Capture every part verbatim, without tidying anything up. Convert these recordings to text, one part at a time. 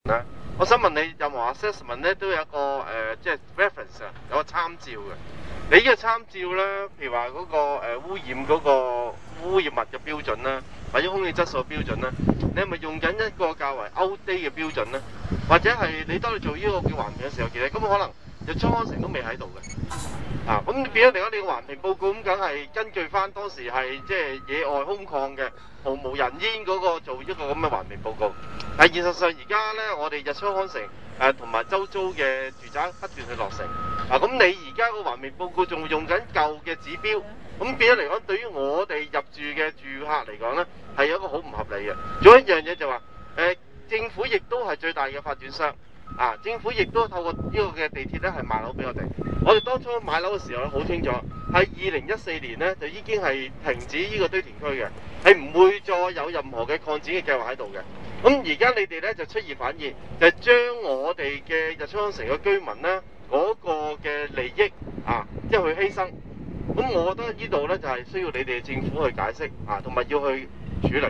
咧，我想問你，任何 assessment 咧都有一個誒、呃，即係 reference 啊，有個參照嘅。你呢個參照咧，譬如話嗰、那個誒、呃、污染嗰個污染物嘅標準啦，或者空氣質素嘅標準啦，你係咪用緊一個較為 outdate 嘅標準咧？或者係你當你做呢個叫環評嘅時候，其實根本可能日出康城都未喺度嘅。啊，咁變咗嚟講，你個環評報告咁梗係根據翻當時係即係野外空曠嘅毫無人煙嗰個做一個咁嘅環評報告。但係現實上而家咧，我哋日出康城誒同埋周遭嘅住宅不斷去落成。啊，咁你而家個環評報告仲用緊舊嘅指標，咁變咗嚟講，對於我哋入住嘅住客嚟講咧，係有一個好唔合理嘅。仲有一樣嘢就話，誒、呃、政府亦都係最大嘅發展商。啊！政府亦都透過呢個嘅地鐵咧，係賣樓俾我哋。我哋當初買樓嘅時候咧，好清楚，喺二零一四年咧就已經係停止呢個堆填區嘅，係唔會再有任何嘅擴展嘅計劃喺度嘅。咁而家你哋咧就出爾反爾，就係、是、將我哋嘅日出康城嘅居民咧嗰、那個嘅利益啊，即係去犧牲。咁我覺得呢度咧就係、是、需要你哋政府去解釋啊，同埋要去處理。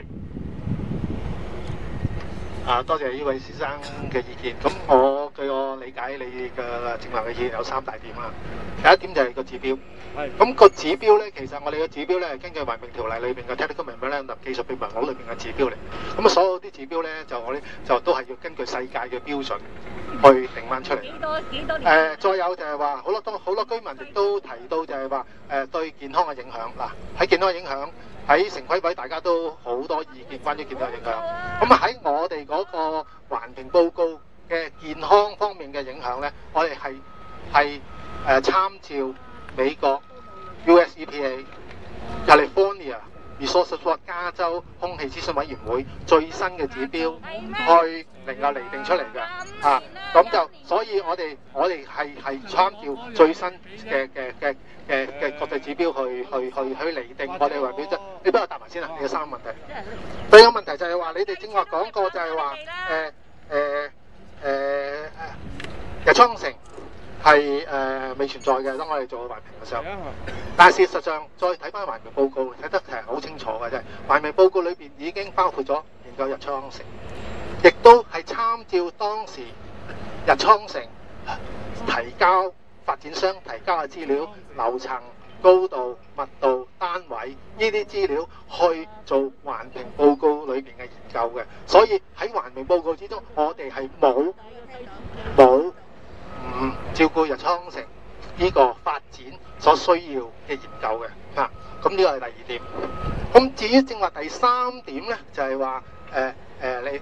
啊，多謝呢位先生嘅意見。咁我據我理解，你嘅正話嘅意見有三大點啦。第一點就係個指標。係。咁個指標咧，其實我哋嘅指標咧係根據環評條例裏邊嘅 Technical Memorandum 技術備忘錄裏邊嘅指標嚟。咁啊，所有啲指標咧就我哋就都係要根據世界嘅標準去定翻出嚟。幾多幾多年？誒、呃，再有就係話好多多好多居民亦都提到就係話誒對健康嘅影響。嗱，喺健康嘅影響。喺城規委大家都好多意見關於健康影響，咁啊喺我哋嗰個環評報告嘅健康方面嘅影響咧，我哋係係誒參照美國 U S E P A、California Resources Board 加州空氣諮詢委員會最新嘅指標去能夠釐定出嚟嘅，啊，咁就所以我哋我哋係係參照最新嘅嘅嘅嘅嘅國際指標去去去去釐定我哋環標準。你幫我答埋先啦，你有三個問題。第一個問題就係話，你哋正話講過就係話，誒誒誒日出康城係誒未存在嘅，當我哋做環評嘅時候。但係事實上，再睇翻環評報告，睇得係好清楚嘅啫。環評報告裏邊已經包括咗研究日出康城，亦都係參照當時日出康城提交發展商提交嘅資料、樓層、高度、密度、單位呢啲資料去做環評報告裏邊嘅研究嘅，所以喺環評報告之中，我哋係冇冇唔照顧日出康城呢個發展所需要嘅研究嘅嚇。咁呢個係第二點。咁至於正話第三點咧，就係話誒誒你誒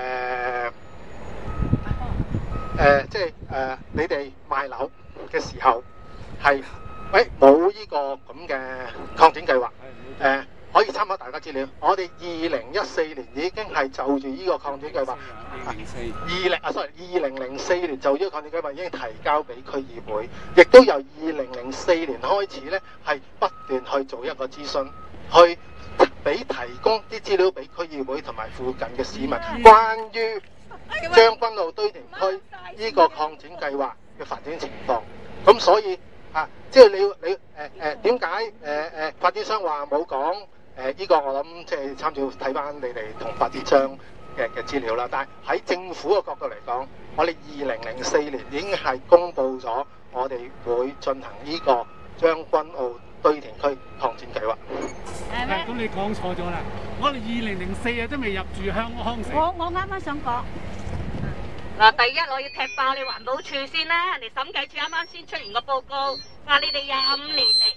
誒即係誒你哋賣樓嘅時候係。喂，冇呢個咁嘅擴展計劃，誒、呃、可以參考大家資料。我哋二零一四年已經係就住呢個擴展計劃，二零啊，sorry，二零零四年就呢個擴展計劃已經提交俾區議會，亦都由二零零四年開始咧，係不斷去做一個諮詢，去俾提供啲資料俾區議會同埋附近嘅市民，關於將軍澳堆填區呢個擴展計劃嘅發展情況。咁所以啊，即係你你誒誒點解誒誒發展商話冇講誒呢個？我諗即係參照睇翻你哋同發展商嘅嘅資料啦。但係喺政府嘅角度嚟講，我哋二零零四年已經係公布咗，我哋會進行呢個將軍澳堆填區擴展計劃。 係咩？咁你講錯咗啦！我哋二零零四啊都未入住香康城。 我我啱啱想講。 嗱，第一我要踢爆你環保署先啦，人哋審計署啱啱先出完個報告，話你哋廿五年嚟，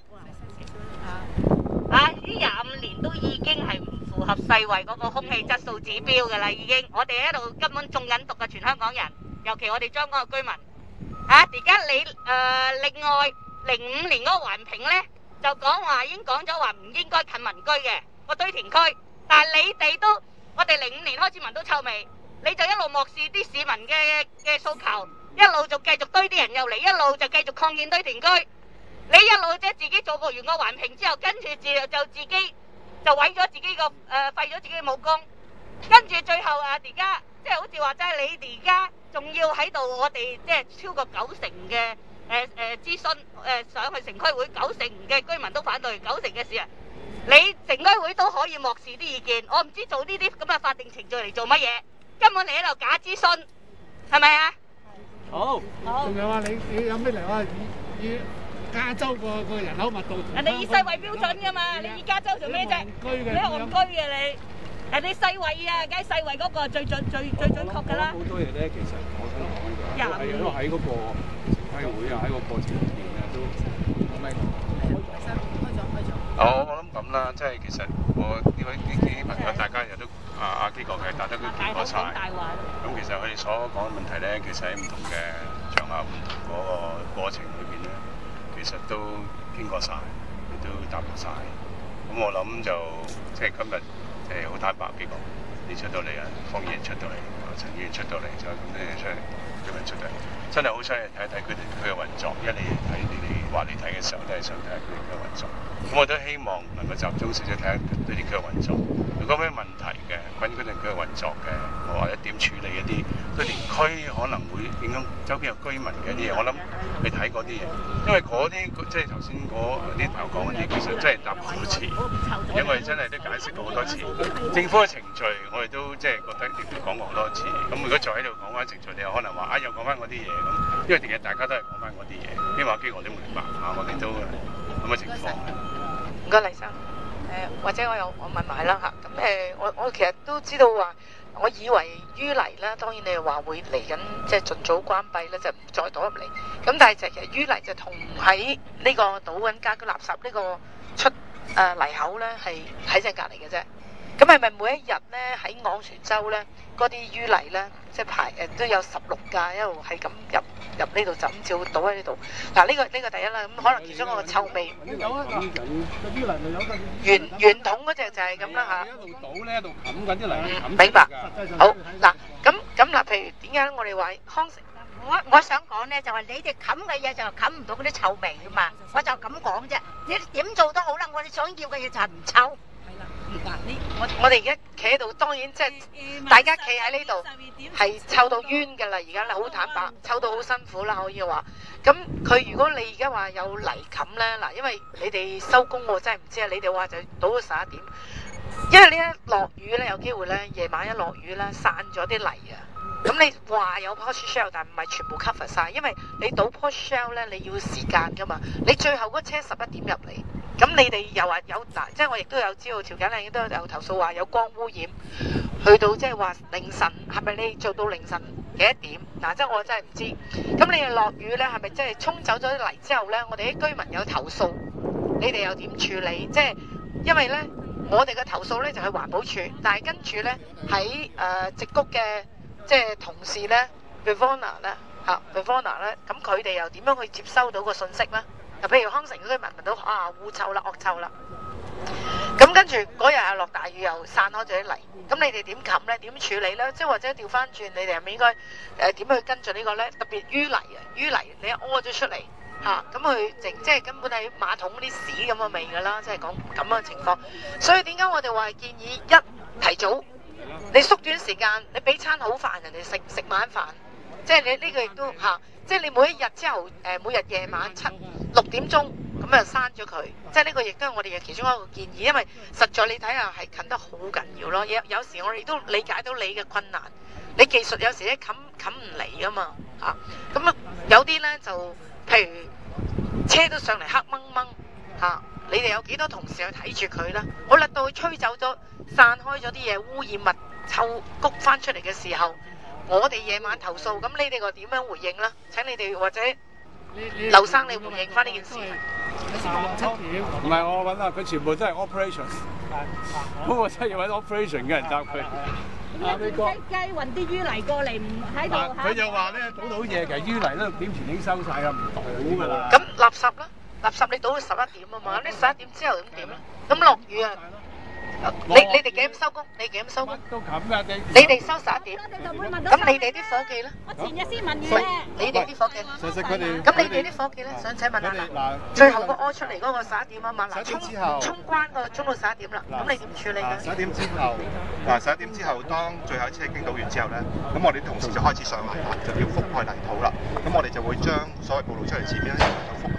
啊，呢廿五年都已經係唔符合世衛嗰個空氣質素指標㗎啦，已經，我哋喺度根本中緊毒嘅全香港人，尤其我哋將軍嘅居民，啊，而家你誒、呃、另外零五年嗰個環評咧，就講話已經講咗話唔應該近民居嘅個堆填區，但係你哋都，我哋零五年開始聞到臭味。你就一路漠視啲市民嘅嘅訴求，一路就繼續堆啲人入嚟，一路就繼續擴建堆填區。你一路即係自己做過完個環評之後，跟住就就自己就毀咗自己個誒廢咗自己嘅武功，跟住最後啊而家即係好似話齋，你而家仲要喺度，我哋即係超過九成嘅誒誒諮詢誒上去城規會，九成嘅居民都反對，九成嘅市民，你城規會都可以漠視啲意見，我唔知做呢啲咁嘅法定程序嚟做乜嘢？根本你喺度假諮詢， 係咪啊？ 好， 好。 仲有啊，你你有咩嚟啊？以以加州個個人口密度， 人哋以世衛標準㗎嘛，你以加州做咩啫？你係戇居嘅你。人哋世衛啊，梗係世衛嗰個最準最最準確㗎啦。 好多嘢咧，其實我想講嘅，都係都喺嗰個城規會啊，喺個過程裏邊咧都咁樣。我我諗咁啦，即係其實我呢位呢啲朋友，大家又都啊啊幾個嘅，大家都見過晒。咁其實佢哋所講嘅問題咧，其實喺唔同嘅場合、唔同嗰個過程裏邊咧，其實都經過晒，亦都答過晒。咁我諗就即係今日。誒好坦白幾講，你出到嚟啊，方議員出到嚟，陳議員出到嚟，再咁多人出嚟，居民出到嚟，真係好想去睇一睇佢哋佢嘅運作。因為你睇你哋話你睇嘅時候，都係想睇下佢哋嘅運作。咁我都希望能夠集中少少睇下佢哋嘅運作。如果咩問題嘅，關於佢哋嘅運作嘅，或者點處理一啲對連區可能會影響周邊有居民嘅一啲嘢，我諗你睇嗰啲嘢，因為嗰啲即係頭先嗰啲朋友講嗰啲，其實真係答好詞，因為真係都解釋過好多次。政府嘅程序，我哋都即係覺得亦都講過好多次。咁如果再喺度講翻程序，你又可能話啊，又講翻嗰啲嘢咁，因為其實大家都係講翻嗰啲嘢，希望基我都明白嚇，我哋都咁嘅情況。 唔該，黎生。誒、呃，或者我有我問埋啦嚇。咁誒，我我其實都知道話，我以為淤泥啦，當然你又話會嚟緊，即係盡早關閉咧，就唔再倒入嚟。咁但係就其實淤泥就同喺呢個倒緊家居垃圾呢個出誒、呃、泥口咧，係喺正隔離嘅啫。咁係咪每一日咧喺昂船洲咧嗰啲淤泥咧，即係排誒都有十六架一路係咁入入呢度就咁照倒喺呢度？嗱，呢個呢個第一啦，咁可能其中一個臭味。 有啊，嗱，嗰啲泥咪有個圓圓筒嗰隻就係咁啦嚇。 一路倒咧，一路冚緊啲泥，冚明白。好嗱，咁咁嗱，譬如點解我哋話康城？ 我我想講咧，就係你哋冚嘅嘢就冚唔到嗰啲臭味噶嘛，我就咁講啫。你點做都好啦，我哋想要嘅嘢就係唔臭。 嗱，呢我我哋而家企喺度，當然即係大家企喺呢度係臭到冤㗎啦。而家好坦白，臭到好辛苦啦，可以話。咁佢如果你而家話有泥冚咧，嗱，因為你哋收工我真係唔知啊。你哋話就倒到十一點，因為呢一落雨咧，有機會咧夜晚一落雨咧散咗啲泥啊。咁你話有 post shell， 但唔係全部 cover 晒，因為你倒 post shell 咧，你要時間㗎嘛。你最後嗰車十一點入嚟。咁你哋又話有嗱，即係我亦都有知道條緊，亦都有投訴話有光污染，去到即係話凌晨，係咪你做到凌晨幾多點？嗱，即係我真係唔知。咁你又落雨咧，係咪即係沖走咗啲泥之後咧？我哋啲居民有投訴，你哋又點處理？即係因為咧，我哋嘅投訴咧就係環保署，但係跟住咧喺誒矽谷嘅即係同事咧 ，Bivona 咧嚇 Bivona 咧，咁佢哋又點樣去接收到個信息咧？嗱，譬如康城嗰啲聞聞到啊污臭啦、惡臭啦，咁跟住嗰日又落大雨，又散開咗啲泥，咁你哋點冚咧？點處理咧？即係或者調翻轉，你哋係咪應該誒點去跟進呢個咧？特別淤泥啊，淤泥你一屙咗出嚟嚇，咁佢淨即係根本係馬桶啲屎咁嘅味㗎啦，即係講咁嘅情況。所以點解我哋話建議一提早，你縮短時間，你俾餐好飯人哋食食晚飯，即係你呢個亦都嚇。即係你每一日之後，誒每日夜晚七六點鐘咁啊刪咗佢，即係呢個亦都係我哋嘅其中一個建議，因為實在你睇下係近得好緊要咯。有有時我哋都理解到你嘅困難，你技術有時咧冚冚唔嚟噶嘛嚇，咁啊有啲咧就譬如車都上嚟黑掹掹嚇，你哋有幾多同事去睇住佢啦？好啦，到佢吹走咗、散開咗啲嘢污染物、臭谷翻出嚟嘅時候。我哋夜晚投訴，咁你哋個點樣回應啦？請你哋或者劉生你回應翻呢件事。 唔係我揾啊，佢全部都係 operation。咁我真係要揾 operation 嘅人答佢。 咁你雞雞運啲淤泥過嚟，唔喺度嚇。 佢就話咧，倒到嘢，其實淤泥咧六點前已經收晒啦，唔倒㗎啦。 咁垃圾啦，垃圾你倒到十一點啊嘛，你十一點之後咁點咧？咁落雨啊！你你哋幾點收工？你幾點收工？ 都冚㗎，你你哋收十一點。咁你哋啲伙計咧？ 我前日先問你咧。 你哋啲伙計。 其實佢哋。 咁你哋啲伙計咧？想請問下嗱，最後個屙出嚟嗰個十一點啊嘛，嗱衝衝關個衝到十一點啦，咁你點處理㗎？ 十一點之後，嗱十一點之後，當最後一車經倒完之後咧，咁我哋啲同事就開始上泥啦，就要覆蓋泥土啦。咁我哋就會將所謂暴露出嚟前面咧就覆蓋，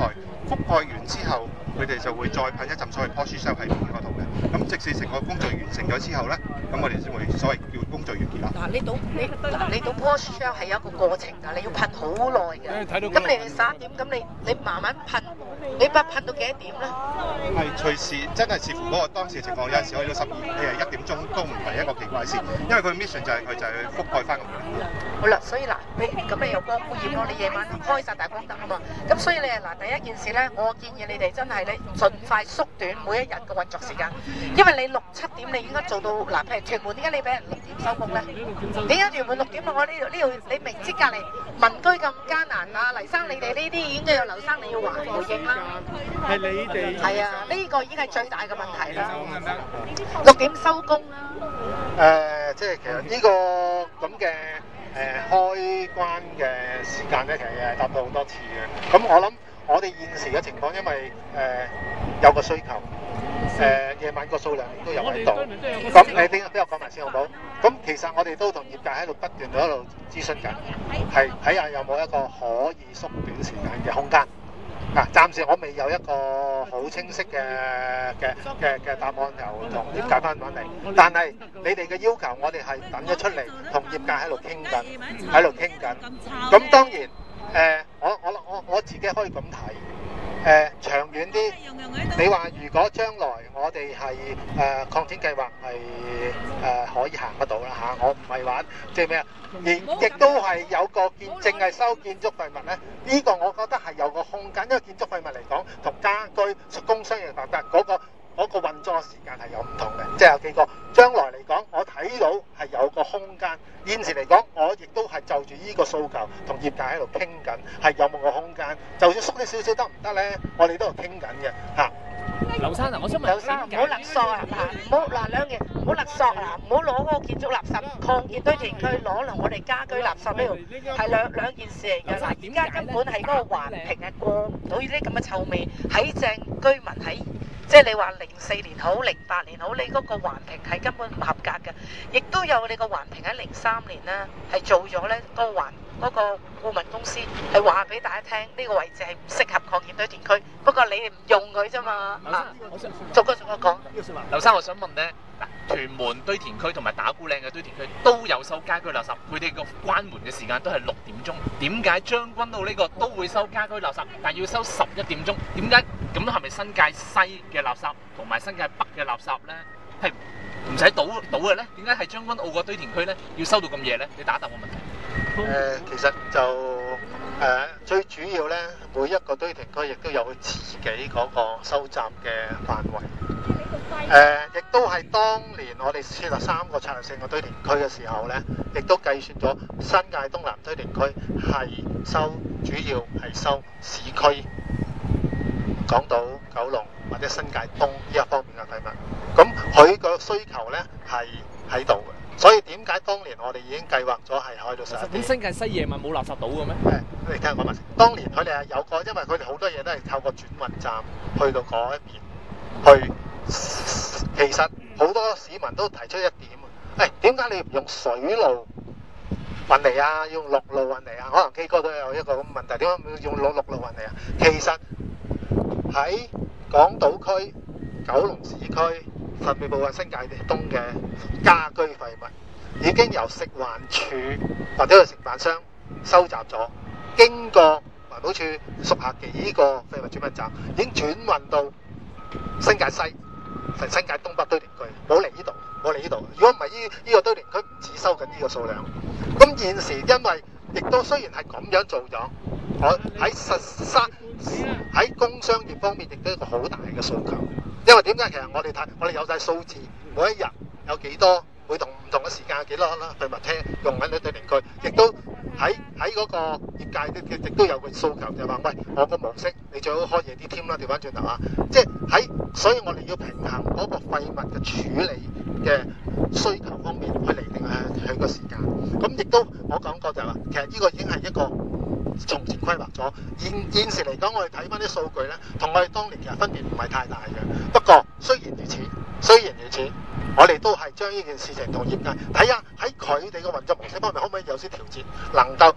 覆蓋完之後，佢哋就會再噴一浸所謂 post shell 喺面嗰度嘅。咁直至成個工序完成咗之後咧，咁我哋先會所謂叫工序完結啦。 嗱，你倒你嗱你倒 post shell 係有一個過程㗎，你要噴好耐㗎。咁你哋十一點，咁你你慢慢噴，你不噴到幾多點咧？ 係隨時真係視乎嗰個當時嘅情況，有陣時可以到十二誒一點鐘都唔係一個奇怪事，因為佢 mission 就係佢就係覆蓋翻個面。 好啦，所以嗱，你咁你有光污染咯，你夜晚開晒大光燈啊嘛，咁所以你係嗱第一件事咧，我建議你哋真係咧盡快縮短每一日嘅運作時間，因為你六七點你應該做到嗱，譬如屯門點解你俾人六點收工咧？點解屯門六點我呢度呢度你明知隔離民居咁艱難啊，黎生你哋呢啲已經有劉生你要還回應啦。 係你哋係啊，呢個已經係最大嘅問題啦。六點收工啦。 誒，即係其實呢個咁嘅誒開關嘅時間咧，其實係答到好多次嘅。咁我諗我哋現時嘅情況，因為誒有個需求，誒夜晚個數量亦都有喺度。咁你俾俾我講埋先好唔好？咁其實我哋都同業界喺度不斷喺度諮詢緊，係睇下有冇一個可以縮短時間嘅空間。嗱，暫時我未有一個好清晰嘅嘅嘅嘅答案，由同業界翻返嚟。但係你哋嘅要求，我哋係等咗出嚟，同業界喺度傾緊，喺度傾緊。咁當然，誒、呃，我我我我自己可以咁睇。誒、呃、長遠啲，你話如果將來我哋係誒擴展計劃係誒、呃、可以行得到啦嚇、啊，我唔係話即係咩啊，而亦都係有個建淨係收建築廢物咧，呢、這個我覺得係有個空間，因為建築廢物嚟講同家居工商業發達嗰個嗰、那個運作時間係有唔同嘅，即係有幾個。將來嚟講，我睇到係有個空間。現時嚟講，我亦都係就住呢個訴求同業界喺度傾緊，係有冇個空間。就算縮啲少少得唔得咧？我哋都係傾緊嘅嚇。 劉生啊，我想問劉生唔好勒索啊！嗱，唔好嗱兩嘢，唔好勒索啊！唔好攞嗰個建築垃圾擴建堆填區攞嚟我哋家居垃圾呢度，係兩兩件事嚟嘅。嗱，而家根本係嗰個環評係過唔到呢啲咁嘅臭味，喺正居民喺。即係你話零四年好，零八年好，你嗰個環評係根本唔合格嘅，亦都有你個環評喺零三年啦，係做咗咧嗰個環嗰個顧問公司係話俾大家聽，呢、這個位置係唔適合擴建堆填區，不過你哋唔用佢啫嘛。劉生，我想逐個逐個講。 劉生，我想問咧，嗱，屯門堆填區同埋打鼓嶺嘅堆填區都有收家居垃圾，佢哋個關門嘅時間都係六點鐘。點解將軍澳呢個都會收家居垃圾，但要收十一點鐘？點解？咁係咪新界西嘅垃圾同埋新界北嘅垃圾咧，係唔使倒倒嘅咧？點解係將軍澳個堆填區咧要收到咁夜咧？你打答我問題。 誒、呃，其實就誒、呃、最主要咧，每一個堆填區亦都有佢自己嗰個收集嘅範圍。誒、呃，亦都係當年我哋設立三個策略性嘅堆填區嘅時候咧，亦都計算咗新界東南堆填區係收主要係收市區。港島、九龍或者新界東呢一方面嘅廢物，咁佢個需求咧係喺度嘅，所以點解當年我哋已經計劃咗係開到十一點？ 咁新界西夜晚冇垃圾島嘅咩？ 誒，你聽我講埋先。當年佢哋係有個，因為佢哋好多嘢都係透過轉運站去到嗰一邊去。其實好多市民都提出一點，誒點解你唔用水路運嚟啊？要用陸路運嚟啊？可能基哥都有一個咁問題，點解用陸陸路運嚟啊？其實喺港島區、九龍市區，甚至部分新界東嘅家居廢物，已經由食環署或者係承辦商收集咗，經過環保署屬下幾個廢物轉運站，已經轉運到新界西同新界東北堆填區，冇嚟呢度，冇嚟呢度。如果唔係呢呢個堆填區唔止收緊呢個數量，咁現時因為亦都雖然係咁樣做咗，我喺實施。喺工商業方面亦都有一個好大嘅訴求，因為點解？其實我哋睇，我哋有晒數字，每一日有幾多，每同唔同嘅時間有幾多啦廢物車用緊啲堆填區，亦都喺喺嗰個業界亦都有個訴求，就係話：喂，我個模式你最好開夜啲添啦，調翻轉頭啊！即係喺，所以我哋要平衡嗰個廢物嘅處理嘅需求方面去釐定誒佢個時間。咁亦都我講過就係話，其實呢個已經係一個。從前規劃咗，現現時嚟講，我哋睇翻啲數據咧，同我哋當年其實分別唔係太大嘅。不過雖然如此，雖然如此，我哋都係將呢件事情同業界睇下喺佢哋嘅運作模式方面，可唔可以有啲調節，能夠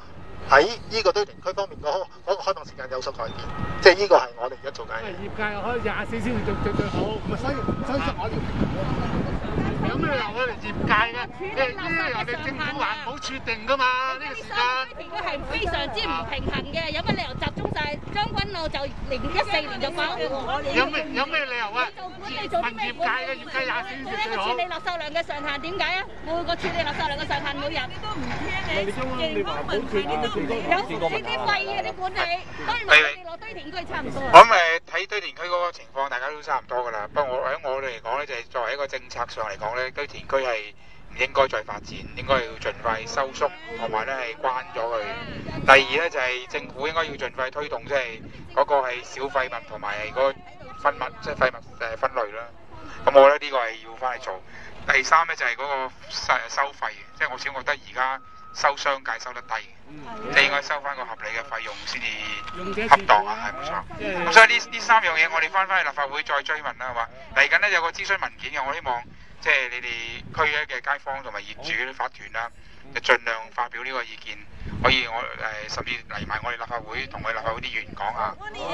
喺呢個堆填區方面嗰嗰個開放時間有所改變，即係呢個係我哋而家做緊嘅。 業界可以廿四小時做最最好，咁啊所以所以我要有咩理由我哋業界嘅？呢呢啲人哋政府環保署定㗎嘛，呢個時間。 佢係非常之唔平衡嘅，有乜理由集中晒將軍澳就零一四年就爆咗？ 有咩有咩理由啊？ 你做管理做啲咩？ 業界嘅業界廿四小時最好。 處理垃圾量嘅上限點解啊？每個處理垃圾量嘅上限每日都唔聽你。健康問題你都唔理。有呢啲廢嘅啲管理，當然我哋落堆填區差唔多。 我諗誒睇堆填區嗰個情況，大家都差唔多㗎啦。不過我喺我哋嚟講咧，就係作為一個政策上嚟講咧，堆填區係唔應該再發展，應該要盡快收縮，同埋咧係關咗佢。第二咧就係政府應該要盡快推動，即係嗰個係小廢物同埋嗰個分物，即係廢物誒分類啦。咁我覺得呢個係要翻去做。第三咧就係嗰個收收費，即係我始終覺得而家收商界收得低，你應該收翻個合理嘅費用先至恰當啊，係冇錯。咁所以呢呢三樣嘢，我哋翻返去立法會再追問啦，係嘛？嚟緊咧有個諮詢文件嘅，我希望即係你哋區嘅嘅街坊同埋業主法團啦，就盡量發表呢個意見，可以我誒、呃、甚至嚟埋我哋立法會同我哋立法會啲議員講下。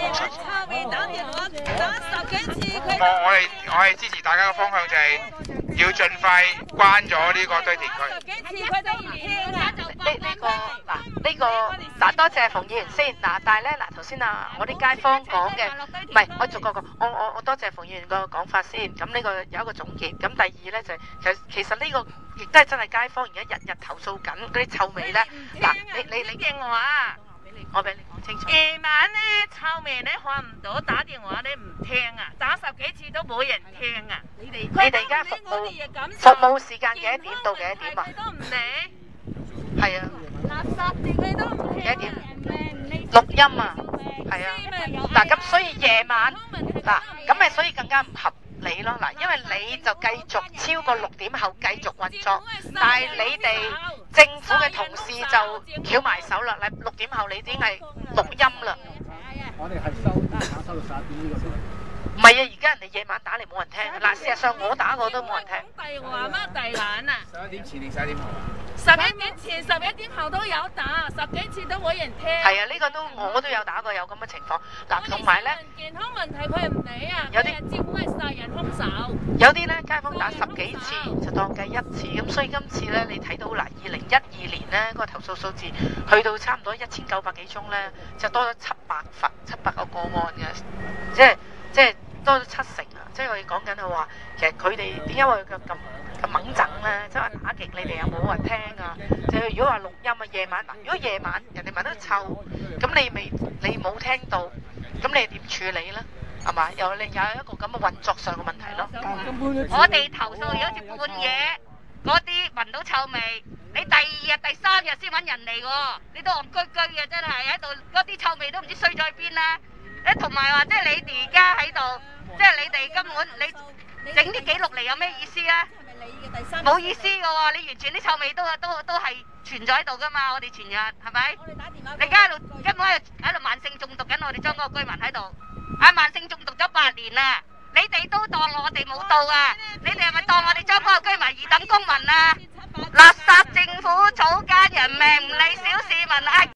我我哋我係支持大家嘅方向就係要盡快關咗呢個堆填區。 呢呢個嗱呢個嗱多謝馮議員先嗱，但係咧嗱頭先啊，我啲街坊講嘅唔係我逐個講，我我我多謝馮議員個講法先。咁呢個有一個總結。咁第二咧就係其實其實呢個亦都係真係街坊而家日日投訴緊嗰啲臭味咧。嗱你你你電話， 我俾你講清楚。 夜晚咧臭味咧看唔到，打電話咧唔聽啊，打十幾次都冇人聽啊。你哋你哋而家服務服務時間幾多點到幾多點啊？ 都唔理。 係啊。 垃圾點你都唔聽。 幾多點？錄音啊，係啊。嗱咁所以夜晚嗱咁咪所以更加唔合理咯。嗱，因為你就繼續超過六點後繼續運作，但係你哋政府嘅同事就翹埋手啦。嗱，六點後你已經係錄音啦。 我哋係收打電話收到十一點呢個先。 唔係啊，而家人哋夜晚打嚟冇人聽。嗱，事實上我打過都冇人聽。 第話乜第懶啊？ 十一點前定十一點後啊？ 十一點前、十一點後都有打，十幾次都冇人聽。 係啊，呢個都我都有打過，有咁嘅情況。嗱，同埋咧， 健康問題佢唔理啊， 有啲招呼係殺人兇手。 有啲咧街坊打十幾次就當計一次，咁所以今次咧你睇到嗱，二零一二年咧嗰個投訴數字去到差唔多一千九百幾宗咧，就多咗七百份、七百個個案嘅，即係即係多咗七成啊！即係我哋講緊係話，其實佢哋點解會咁咁咁猛整咧？即係話打極你哋又冇人聽啊！就係如果話錄音啊，夜晚嗱，如果夜晚人哋聞到臭，咁你未你冇聽到，咁你點處理咧？係嘛？有你有一個咁嘅運作上嘅問題咯。 我哋投訴如果似半夜嗰啲聞到臭味，你第二日、第三日先揾人嚟喎，你都戇居居嘅真係喺度，嗰啲臭味都唔知衰咗喺邊啦。誒同埋話即係你哋而家喺度，即係你哋根本你整啲記錄嚟有咩意思啊？冇意思嘅喎，你完全啲臭味都都都係存在喺度噶嘛，我哋全日係咪？你而家喺度根本喺度喺度慢性中毒緊，我哋將嗰個居民喺度，啊慢性中毒咗八年啦，你哋都當我哋冇到啊？你哋係咪當我哋將嗰個居民二等公民啊？垃圾政府草菅人命，唔理小市民啊！